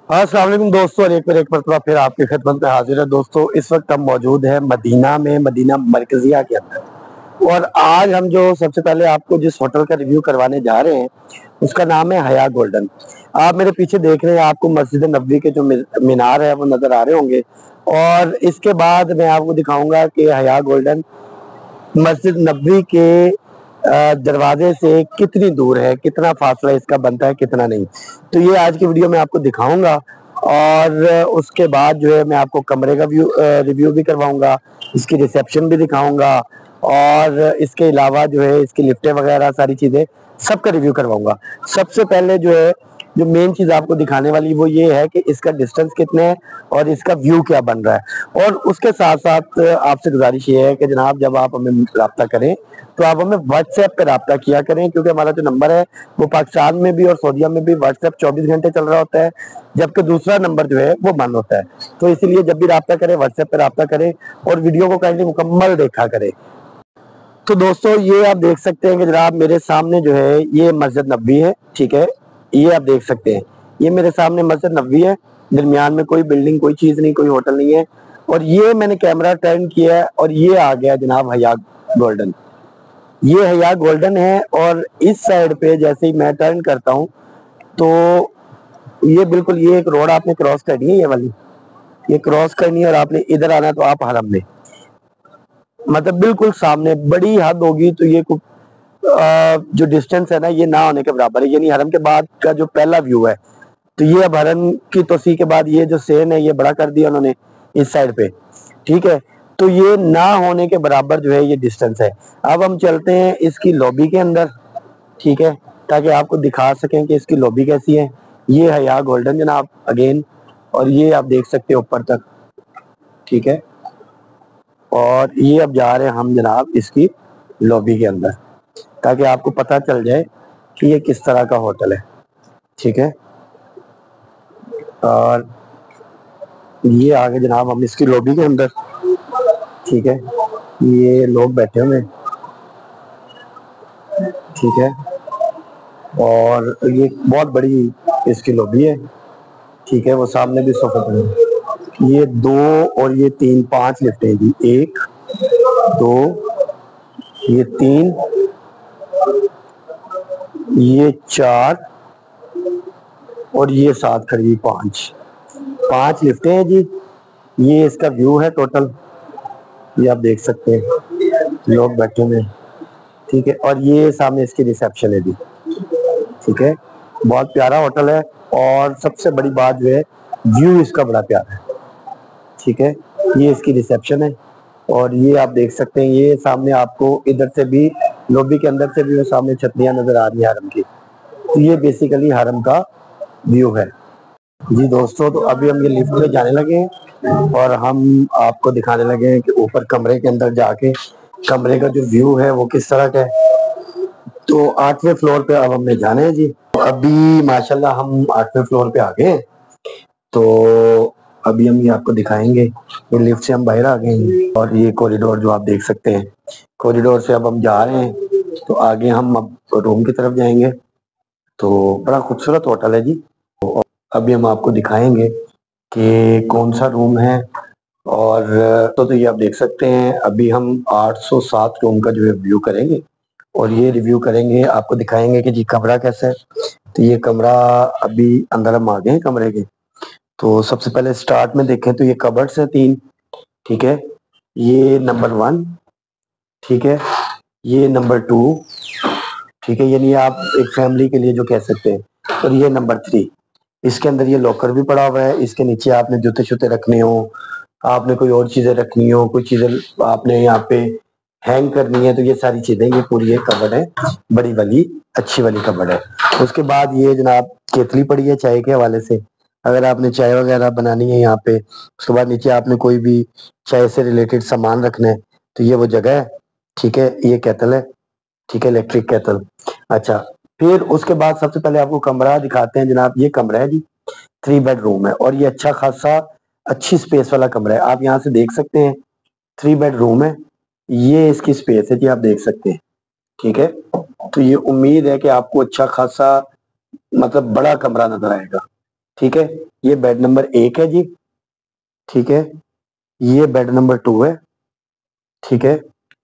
अस्सलाम वालेकुम दोस्तों, और एक बार एक मरतबा फिर आपकी खिदमत में हाजिर है। दोस्तों, इस वक्त हम मौजूद हैं मदीना में, मदीना मरकजिया के अंदर। और आज हम जो सबसे पहले आपको जिस होटल का रिव्यू करवाने जा रहे हैं उसका नाम है हया गोल्डन। आप मेरे पीछे देख रहे हैं, आपको मस्जिद नबवी के जो मीनार है वो नजर आ रहे होंगे। और इसके बाद मैं आपको दिखाऊंगा कि हया गोल्डन मस्जिद नबवी के दरवाजे से कितनी दूर है, कितना फासला इसका बनता है, कितना नहीं। तो ये आज की वीडियो में आपको दिखाऊंगा। और उसके बाद जो है मैं आपको कमरे का रिव्यू भी करवाऊंगा, इसकी रिसेप्शन भी दिखाऊंगा, और इसके अलावा जो है इसकी लिफ्टें वगैरह सारी चीजें सबका रिव्यू करवाऊंगा। सबसे पहले जो है जो मेन चीज आपको दिखाने वाली वो ये है कि इसका डिस्टेंस कितने है और इसका व्यू क्या बन रहा है। और उसके साथ साथ आपसे गुजारिश ये है कि जनाब जब आप हमें रब्ता करें तो आप हमें व्हाट्सएप पे रब्ता किया करें, क्योंकि हमारा जो नंबर है वो पाकिस्तान में भी और सऊदीया में भी व्हाट्सएप 24 घंटे चल रहा होता है, जबकि दूसरा नंबर जो है वो बंद होता है। तो इसलिए जब भी रब्ता करें व्हाट्सएप पे रब्ता करें और वीडियो को काइंडली मुकम्मल देखा करें। तो दोस्तों, ये आप देख सकते हैं कि जनाब मेरे सामने जो है ये मस्जिद नबवी है। ठीक है, ये आप देख सकते हैं, ये मेरे सामने मस्जिद नबवी है। दरमियान में कोई बिल्डिंग, कोई चीज नहीं, कोई होटल नहीं है। और ये मैंने कैमरा टर्न किया है और ये आ गया जनाब हया गोल्डन। ये हया गोल्डन है। और इस साइड पे जैसे ही मैं टर्न करता हूँ तो ये बिल्कुल ये एक रोड आपने क्रॉस करनी है, ये वाली ये क्रॉस करनी है और आपने इधर आना है तो आप हरम में, मतलब बिल्कुल सामने बड़ी हद होगी तो ये जो डिस्टेंस है ना ये ना होने के बराबर है। यानी हरम के बाद का जो पहला व्यू है, तो ये अब हरम की तोसी के बाद ये जो सेन है ये बड़ा कर दिया उन्होंने इस साइड पे। ठीक है, तो ये ना होने के बराबर जो है ये डिस्टेंस है। अब हम चलते हैं इसकी लॉबी के अंदर, ठीक है, ताकि आपको दिखा सकें कि इसकी लॉबी कैसी है। ये है यहाँ गोल्डन जनाब अगेन, और ये आप देख सकते हैं ऊपर तक। ठीक है, और ये अब जा रहे हैं हम जनाब इसकी लॉबी के अंदर, ताकि आपको पता चल जाए कि ये किस तरह का होटल है। ठीक है, और ये आगे जनाब हम इसकी लॉबी के अंदर। ठीक है, ये लोग बैठे हुए हैं। ठीक है, और ये बहुत बड़ी इसकी लॉबी है। ठीक है, वो सामने भी सोफे पड़े हैं। ये 2 और ये 3, 5 लिफ्टें जी, 1 2 ये 3 ये 4 और ये 7 खड़ी 5 लिफ्टें हैं जी। ये इसका व्यू है टोटल, ये आप देख सकते हैं लोग बैठे हुए हैं। ठीक है, और ये सामने इसकी रिसेप्शन है जी। ठीक है, बहुत प्यारा होटल है। और सबसे बड़ी बात जो है व्यू इसका बड़ा प्यारा है। ठीक है, ये इसकी रिसेप्शन है। और ये आप देख सकते हैं, ये सामने आपको इधर से भी लॉबी के अंदर से भी वो सामने छतरियां नजर आ रही है हरम की। तो ये बेसिकली हरम का व्यू है जी। दोस्तों, तो अभी हम ये लिफ्ट में जाने लगे हैं और हम आपको दिखाने लगे हैं कि ऊपर कमरे के अंदर जाके कमरे का जो व्यू है वो किस तरह का है। तो 8वें फ्लोर पे अब हमने जाना है जी। तो अभी माशाल्लाह हम 8वें फ्लोर पे आ गए हैं। तो अभी हम ये आपको दिखाएंगे। ये लिफ्ट से हम बाहर आ गए हैं और ये कॉरिडोर जो आप देख सकते हैं, कॉरिडोर से अब हम जा रहे हैं। तो आगे हम अब रूम की तरफ जाएंगे। तो बड़ा खूबसूरत होटल है जी। तो अभी हम आपको दिखाएंगे कि कौन सा रूम है। और तो ये आप देख सकते हैं, अभी हम 807 रूम का जो है व्यू करेंगे और ये रिव्यू करेंगे, आपको दिखाएंगे कि जी कमरा कैसा है। तो ये कमरा, अभी अंदर हम आ गए हैं कमरे के। तो सबसे पहले स्टार्ट में देखें तो ये कबर्ड्स है 3। ठीक है, ये नंबर 1। ठीक है, ये नंबर 2। ठीक है, यानी आप एक फैमिली के लिए जो कह सकते हैं। और ये नंबर 3। इसके अंदर ये लॉकर भी पड़ा हुआ है। इसके नीचे आपने जूते शूते रखने हो, आपने कोई और चीजें रखनी हो, कोई चीजें आपने यहाँ पे हैंग करनी है, तो ये सारी चीजें, ये पूरी एक कबर्ड है, बड़ी वाली अच्छी वाली कबर्ड है। उसके बाद ये जनाब केतली पड़ी है चाय के हवाले से, अगर आपने चाय वगैरह बनानी है यहाँ पे। उसके बाद नीचे आपने कोई भी चाय से रिलेटेड सामान रखना है तो ये वो जगह है। ठीक है, ये केतल है। ठीक है, इलेक्ट्रिक केतल। अच्छा, फिर उसके बाद सबसे पहले आपको कमरा दिखाते हैं जनाब। ये कमरा है जी, 3 बेडरूम है और ये अच्छा खासा अच्छी स्पेस वाला कमरा है। आप यहाँ से देख सकते हैं 3 बेडरूम है, ये इसकी स्पेस है जी, आप देख सकते हैं। ठीक है, तो ये उम्मीद है कि आपको अच्छा खासा मतलब बड़ा कमरा नजर आएगा। ठीक है, ये बेड नंबर 1 है जी, ठीक है, ये बेड नंबर 2 है, ठीक है,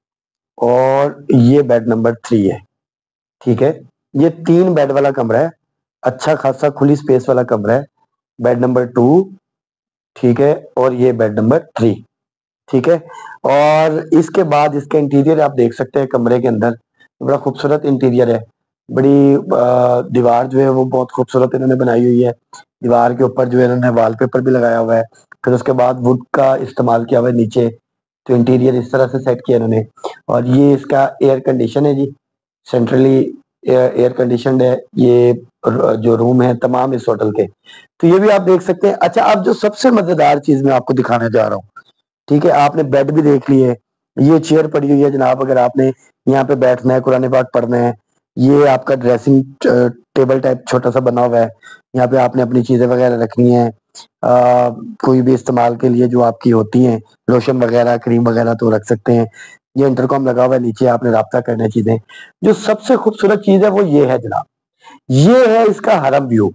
और ये बेड नंबर 3 है, ठीक है। ये 3 बेड वाला कमरा है, अच्छा खासा खुली स्पेस वाला कमरा है। बेड नंबर 2, ठीक है, और ये बेड नंबर 3, ठीक है। और इसके बाद इसका इंटीरियर आप देख सकते हैं, कमरे के अंदर बड़ा खूबसूरत इंटीरियर है। बड़ी दीवार जो है वो बहुत खूबसूरत इन्होंने बनाई हुई है। दीवार के ऊपर जो है इन्होंने वॉलपेपर भी लगाया हुआ है, फिर उसके बाद वुड का इस्तेमाल किया हुआ है नीचे। तो इंटीरियर इस तरह से सेट किया इन्होंने। और ये इसका एयर कंडीशन है जी, सेंट्रली एयर कंडीशनड है ये जो रूम है तमाम इस होटल के। तो ये भी आप देख सकते हैं। अच्छा, अब जो सबसे मजेदार चीज मैं आपको दिखाने जा रहा हूँ, ठीक है, आपने बेड भी देख लिए, ये चेयर पड़ी हुई है जनाब, अगर आपने यहाँ पे बैठना है, कुरान पाक पढ़ना है। ये आपका ड्रेसिंग टेबल टाइप छोटा सा बना हुआ है, यहाँ पे आपने अपनी चीजें वगैरह रखनी है, कोई भी इस्तेमाल के लिए जो आपकी होती हैं, लोशन वगैरह क्रीम वगैरह तो रख सकते हैं। ये इंटरकॉम लगा हुआ है नीचे, आपने राब्ता करना है चीजें। जो सबसे खूबसूरत चीज है वो ये है जनाब, ये है इसका हरम व्यू।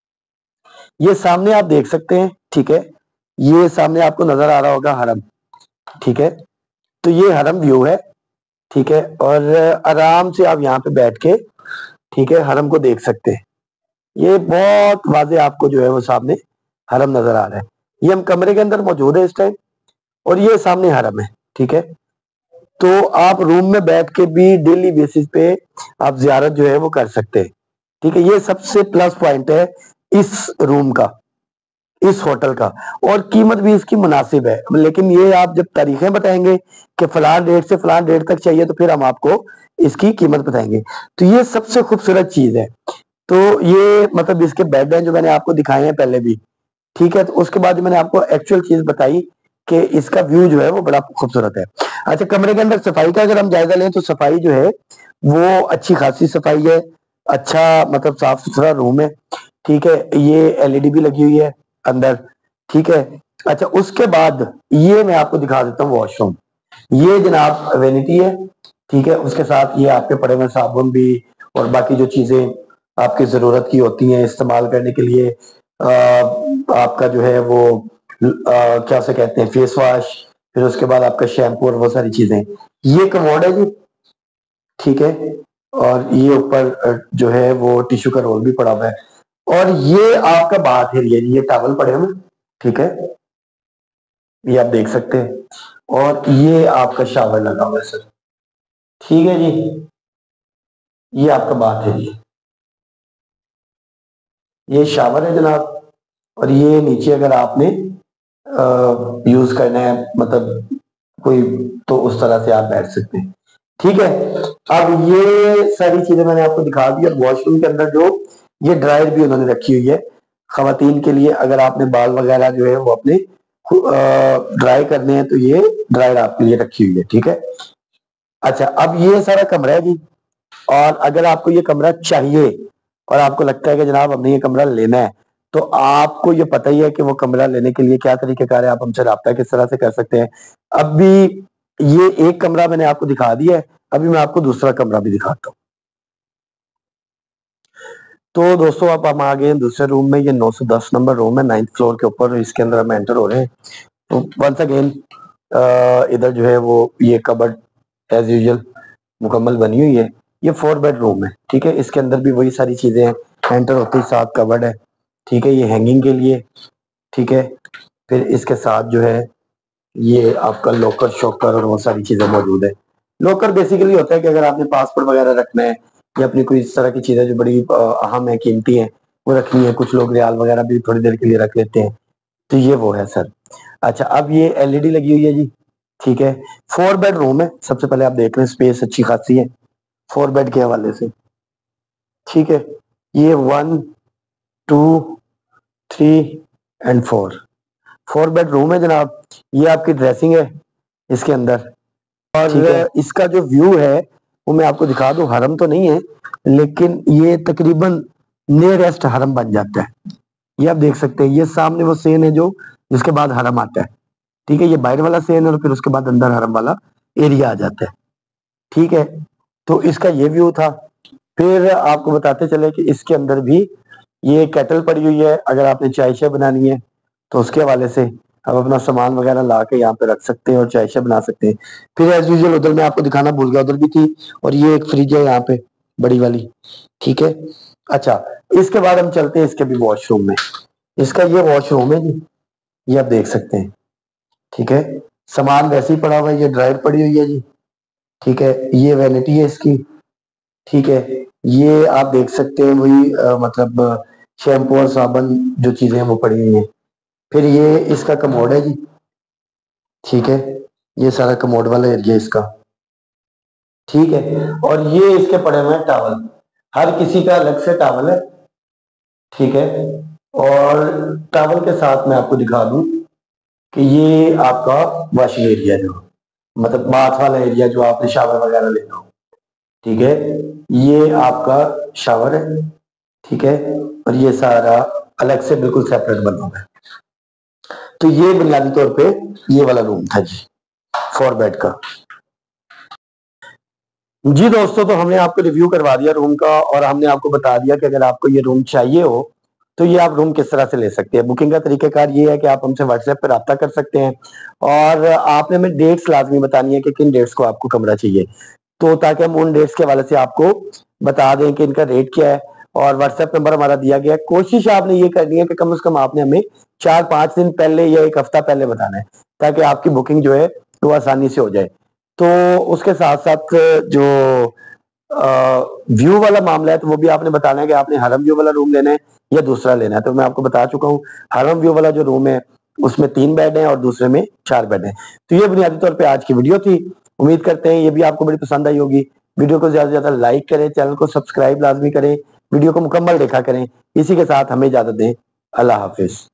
ये सामने आप देख सकते हैं, ठीक है, ये सामने आपको नजर आ रहा होगा हरम, ठीक है। तो ये हरम व्यू है, ठीक है, और आराम से आप यहाँ पे बैठ के, ठीक है, हरम को देख सकते हैं। ये बहुत वाजे आपको जो है वो सामने हरम नजर आ रहा है। ये हम कमरे के अंदर मौजूद है इस टाइम, और ये सामने हरम है, ठीक है। तो आप रूम में बैठ के भी डेली बेसिस पे आप जियारत जो है वो कर सकते हैं, ठीक है। ये सबसे प्लस पॉइंट है इस रूम का, इस होटल का। और कीमत भी इसकी मुनासिब है, लेकिन ये आप जब तारीखें बताएंगे कि फलान डेट से फलान डेट तक चाहिए, तो फिर हम आपको इसकी कीमत बताएंगे। तो ये सबसे खूबसूरत चीज है। तो ये मतलब इसके बेड हैं जो मैंने आपको दिखाए हैं पहले भी, ठीक है। तो उसके बाद मैंने आपको एक्चुअल चीज बताई कि इसका व्यू जो है वो बड़ा खूबसूरत है। अच्छा, कमरे के अंदर सफाई का अगर हम जायजा लें तो सफाई जो है वो अच्छी खासी सफाई है, अच्छा मतलब साफ सुथरा रूम है, ठीक है। ये एलईडी भी लगी हुई है अंदर, ठीक है। अच्छा, उसके बाद ये मैं आपको दिखा देता हूँ वॉशरूम। ये जनाब वेनिटी है, ठीक है, उसके साथ ये आपके पड़े हुए साबुन भी और बाकी जो चीजें आपकी जरूरत की होती हैं इस्तेमाल करने के लिए, आपका जो है वो क्या से कहते हैं फेस वॉश, फिर उसके बाद आपका शैम्पू और वो सारी चीजें। ये कमोड है जी, ठीक है, और ये ऊपर जो है वो टिश्यू का रोल भी पड़ा हुआ है। और ये आपका बाथ एरिया, ये टॉवल पड़े हुए, ठीक है, ये आप देख सकते हैं। और ये आपका शावर लगा हुआ है सर, ठीक है जी। ये आपका बाथ एरिया, ये शावर है जनाब। और ये नीचे अगर आपने यूज करना है, मतलब कोई, तो उस तरह से आप बैठ सकते हैं, ठीक है। अब ये सारी चीजें मैंने आपको दिखा दी। और वॉशरूम के अंदर जो ये ड्रायर भी उन्होंने रखी हुई है खवातीन के लिए, अगर आपने बाल वगैरह जो है वो अपने ड्राई करने हैं तो ये ड्रायर आपके लिए रखी हुई है, ठीक है। अच्छा, अब ये सारा कमरा है जी। और अगर आपको ये कमरा चाहिए और आपको लगता है कि जनाब हमने ये कमरा लेना है, तो आपको ये पता ही है कि वो कमरा लेने के लिए क्या तरीकेकार है, आप हमसे राब्ता किस तरह से कर सकते हैं। अब भी ये एक कमरा मैंने आपको दिखा दिया है, अभी मैं आपको दूसरा कमरा भी दिखाता हूँ। तो दोस्तों अब हम आ गए हैं दूसरे रूम में। ये 910 नंबर रूम है, 9th फ्लोर के ऊपर, इसके अंदर हम एंटर हो रहे हैं। तो वंस अगेन इधर जो है वो ये कबर्ड एज यूजुअल मुकम्मल बनी हुई है। ये 4 बेड रूम है, ठीक है। इसके अंदर भी वही सारी चीजें हैं, एंटर होते ही साथ कबर्ड है, ठीक है, ये हैंगिंग के लिए, ठीक है। फिर इसके साथ जो है ये आपका लॉकर शॉकर और वो सारी चीजें मौजूद है। लॉकर बेसिकली होता है कि अगर आपने पासपोर्ट वगैरह रखना है या अपनी कोई इस तरह की चीजें जो बड़ी अहम है, कीमती है, वो रखनी है, कुछ लोग रियाल वगैरह भी थोड़ी देर के लिए रख लेते हैं, तो ये वो है सर। अच्छा, अब ये एलईडी लगी हुई है जी, ठीक है। 4 बेड रूम है, सबसे पहले आप देख रहे हैं स्पेस अच्छी खासी है 4 बेड के हवाले से, ठीक है। ये 1 2 3 एंड 4 बेड रूम है जनाब। ये आपकी ड्रेसिंग है इसके अंदर। और इसका जो व्यू है वो मैं आपको दिखा दूं, हरम तो नहीं है लेकिन ये तकरीबन नियरेस्ट हरम बन जाता है। ये आप देख सकते हैं, ये सामने वो सेन है जो जिसके बाद हरम आता है, ठीक है। ये बाहर वाला सेन है और फिर उसके बाद अंदर हरम वाला एरिया आ जाता है, ठीक है। तो इसका ये व्यू था। फिर आपको बताते चले कि इसके अंदर भी ये केटल पड़ी हुई है, अगर आपने चाय शाय बनानी है तो उसके हवाले से आप अपना सामान वगैरह ला के यहाँ पे रख सकते हैं और चाय शाय बना सकते हैं। फिर एज यूजुअल उधर मैं आपको दिखाना भूल गया, उधर भी थी, और ये एक फ्रिज है यहाँ पे बड़ी वाली, ठीक है। अच्छा, इसके बाद हम चलते हैं इसके भी वॉशरूम में। इसका ये वॉशरूम है जी, ये आप देख सकते हैं, ठीक है। सामान वैसे ही पड़ा हुआ है, ये ड्रायर पड़ी हुई है जी, ठीक है। ये वैनिटी है इसकी, ठीक है। ये आप देख सकते हैं वही मतलब शैम्पू और साबुन जो चीजें हैं वो पड़ी हुई हैं। फिर ये इसका कमोड है जी, ठीक है। ये सारा कमोड वाला एरिया इसका, ठीक है। और ये इसके पड़े हुए हैं टावल, हर किसी का अलग से टावल है, ठीक है। और टावल के साथ मैं आपको दिखा दूं कि ये आपका वॉशिंग एरिया जो मतलब बाथ वाला एरिया जो आपने शावर वगैरह लेना हो, ठीक है। ये आपका शावर है, ठीक है। और ये सारा अलग से बिल्कुल सेपरेट बना हुआ है। तो ये बुनियादी तौर पे ये वाला रूम था जी, 4 बेड का। जी दोस्तों, तो हमने आपको रिव्यू करवा दिया रूम का, और हमने आपको बता दिया कि अगर आपको ये रूम चाहिए हो तो ये आप रूम किस तरह से ले सकते हैं। बुकिंग का तरीकाकार ये है कि आप हमसे व्हाट्सएप पर रब्ता कर सकते हैं, और आपने हमें डेट्स लाजमी बतानी है कि किन डेट्स को आपको कमरा चाहिए, तो ताकि हम उन डेट्स के हवाले से आपको बता दें कि इनका रेट क्या है। और व्हाट्सएप नंबर हमारा दिया गया है। कोशिश आपने ये करनी है कि कम से कम आपने हमें 4-5 दिन पहले या 1 हफ्ता पहले बताना है, ताकि आपकी बुकिंग जो है वो आसानी से हो जाए। तो उसके साथ साथ जो व्यू वाला मामला है, तो वो भी आपने बताना है कि आपने हरम व्यू वाला रूम लेना है या दूसरा लेना है। तो मैं आपको बता चुका हूँ, हरम व्यू वाला जो रूम है उसमें 3 बेड हैं और दूसरे में 4 बेड हैं। तो ये बुनियादी तौर पे आज की वीडियो थी। उम्मीद करते हैं ये भी आपको बड़ी पसंद आई होगी। वीडियो को ज्यादा से ज्यादा लाइक करें, चैनल को सब्सक्राइब लाजमी करें, वीडियो को मुकम्मल देखा करें। इसी के साथ हमें इजाजत दें। अल्लाह हाफिज।